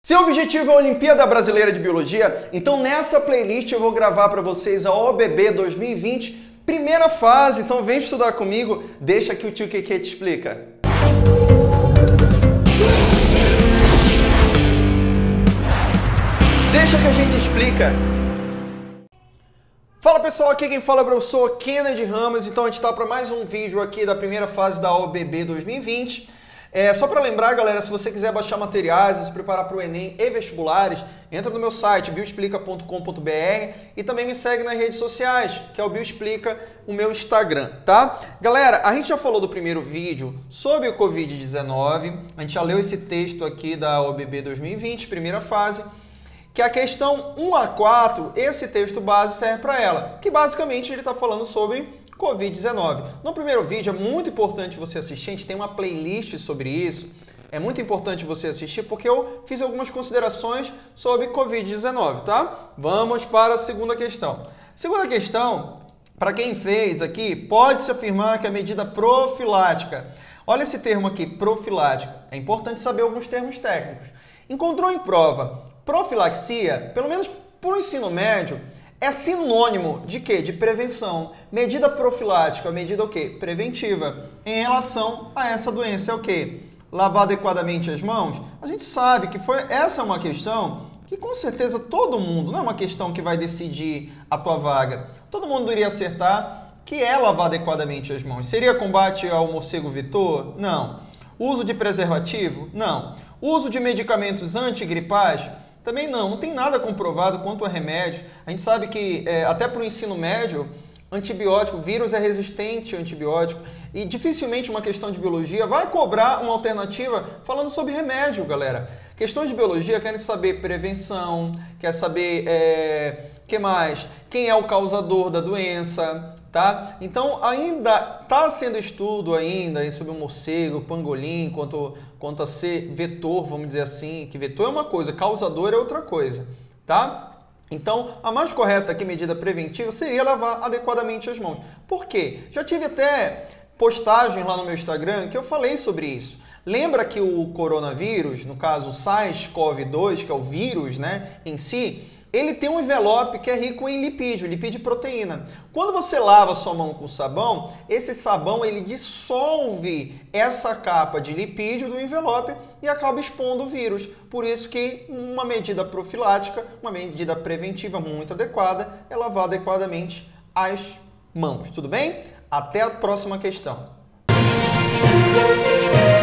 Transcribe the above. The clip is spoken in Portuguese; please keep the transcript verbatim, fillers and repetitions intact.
Seu objetivo é a Olimpíada Brasileira de Biologia? Então nessa playlist eu vou gravar para vocês a O B B dois mil e vinte, primeira fase. Então vem estudar comigo, deixa que o tio Keke te explica. Deixa que a gente explica. Fala pessoal, aqui quem fala é o professor Kennedy Ramos. Então a gente está para mais um vídeo aqui da primeira fase da O B B dois mil e vinte. É, só para lembrar, galera, se você quiser baixar materiais, se preparar para o Enem e vestibulares, entra no meu site, bioexplica ponto com ponto br, e também me segue nas redes sociais, que é o Bioexplica, o meu Instagram, tá? Galera, a gente já falou do primeiro vídeo sobre o covid dezenove, a gente já leu esse texto aqui da O B B dois mil e vinte, primeira fase, que a questão um a quatro, esse texto base serve para ela, que basicamente ele está falando sobre covid dezenove. No primeiro vídeo é muito importante você assistir, a gente tem uma playlist sobre isso, é muito importante você assistir porque eu fiz algumas considerações sobre covid dezenove, tá? Vamos para a segunda questão. Segunda questão, para quem fez aqui, pode-se afirmar que a medida profilática, olha esse termo aqui, profilática, é importante saber alguns termos técnicos. Encontrou em prova, profilaxia, pelo menos para o ensino médio, é sinônimo de quê? De prevenção. Medida profilática, medida o quê? Preventiva. Em relação a essa doença é o quê? Lavar adequadamente as mãos? A gente sabe que foi, essa é uma questão que com certeza todo mundo, não é uma questão que vai decidir a tua vaga, todo mundo iria acertar que é lavar adequadamente as mãos. Seria combate ao morcego vetor? Não. Uso de preservativo? Não. Uso de medicamentos antigripais? Também não, não tem nada comprovado quanto a remédio. A gente sabe que é, até para o ensino médio, antibiótico, vírus é resistente a antibiótico e dificilmente uma questão de biologia vai cobrar uma alternativa falando sobre remédio, galera. Questões de biologia querem saber prevenção, quer saber é, que mais? Quem é o causador da doença, tá? Então ainda está sendo estudo ainda sobre o morcego, o pangolim, quanto, quanto a ser vetor, vamos dizer assim, que vetor é uma coisa, causador é outra coisa, tá? Então, a mais correta aqui, medida preventiva, seria lavar adequadamente as mãos. Por quê? Já tive até postagens lá no meu Instagram que eu falei sobre isso. Lembra que o coronavírus, no caso o SARS CoV dois, que é o vírus, né, em si, ele tem um envelope que é rico em lipídio, lipídio e proteína. Quando você lava a sua mão com sabão, esse sabão ele dissolve essa capa de lipídio do envelope e acaba expondo o vírus. Por isso que uma medida profilática, uma medida preventiva muito adequada é lavar adequadamente as mãos. Tudo bem? Até a próxima questão.